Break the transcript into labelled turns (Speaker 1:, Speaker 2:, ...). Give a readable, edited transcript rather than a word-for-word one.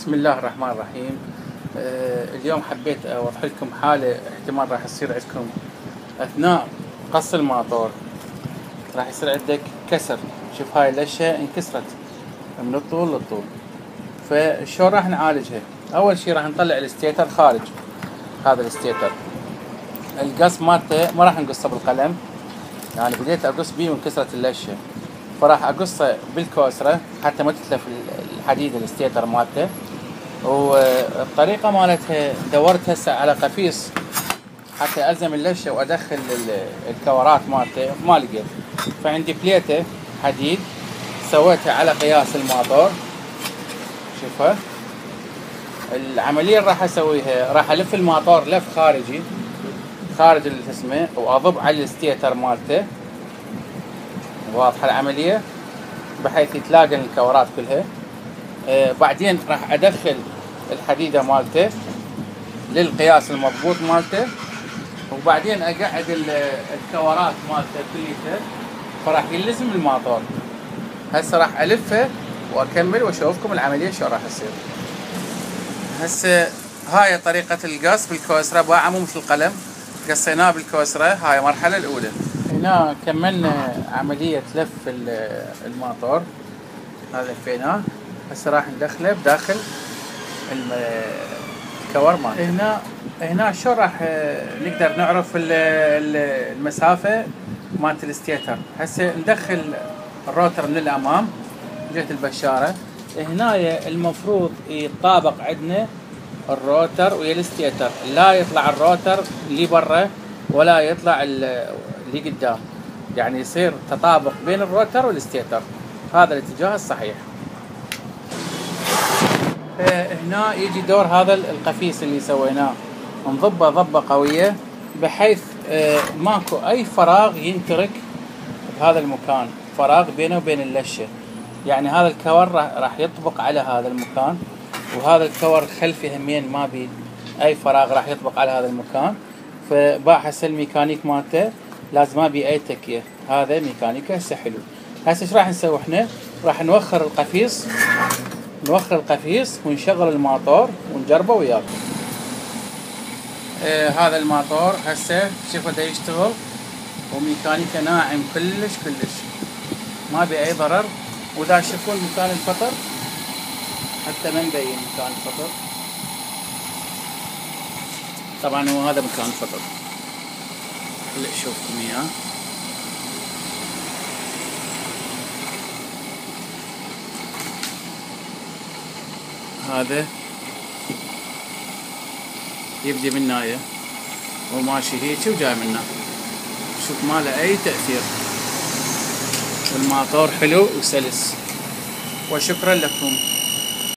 Speaker 1: بسم الله الرحمن الرحيم. اليوم حبيت أوضح لكم حالة احتمال راح يصير عندكم أثناء قص الماطور. راح يصير عندك كسر. شوف هاي اللشة انكسرت من الطول للطول. فشو راح نعالجها؟ أول شي راح نطلع الستيتر خارج. هذا الستيتر القص مالته ما راح نقصه بالقلم، يعني بديت أقص بيه وانكسرت اللشة، فراح أقصه بالكوسرة حتى ما تتلف الحديد الستيتر مالته. والطريقة مالتها دورت هسه على قفيص حتى ألزم اللشة وأدخل الكورات مالته، ما لقيت، فعندي بليتة حديد سويتها على قياس الماطور. شوفها العملية اللي راح أسويها، راح ألف الماطور لف خارجي خارج اسمه وأضب على الستيتر مالته. واضحة العملية بحيث يتلاقى الكورات كلها. بعدين راح أدخل الحديدة مالته للقياس المضبوط مالته، وبعدين أقعد الكورات مالته كليتها، فراح يلزم الماطور. هسه راح ألفه وأكمل وأشوفكم العملية شو راح تصير. هسه هاي طريقة القص بالكوسرة، باعة مو مثل القلم، قصيناه بالكوسرة. هاي المرحلة الأولى. هنا كملنا عملية لف الماطور، هذا لفيناه. هسه راح ندخله بداخل الكور مالته. هنا شو راح نقدر نعرف المسافة مالت الستيتر. هسه ندخل الروتر من الأمام جهة البشارة. هنا المفروض يتطابق عندنا الروتر ويا الستيتر، لا يطلع الروتر اللي برا ولا يطلع اللي قدام، يعني يصير تطابق بين الروتر والستيتر. هذا الاتجاه الصحيح. هنا يجي دور هذا القفيص اللي سويناه، نضبه ضبة قوية بحيث ماكو أي فراغ ينترك بهذا المكان، فراغ بينه وبين اللشة. يعني هذا الكور راح يطبق على هذا المكان، وهذا الكور الخلفي همين ما بي أي فراغ راح يطبق على هذا المكان. فباع هسه الميكانيك مالته لازم ما بي أي تكية. هذا ميكانيكا هسه حلو. هسه ايش راح نسوي احنا؟ راح نوخر القفيص ونشغل الماطور ونجربه وياكم. هذا الماطور هسه شوفوا دا يشتغل، وميكانيكا ناعم كلش ما بي اي ضرر. ودا تشوفون مكان الفطر حتى ما مبين مكان الفطر، طبعا هو هذا مكان الفطر. هلا اشوفكم اياه. هذا يبدي من هنايا وماشي هيك وجاي منه، شوف ما له اي تأثير، والماطور حلو وسلس. وشكرا لكم.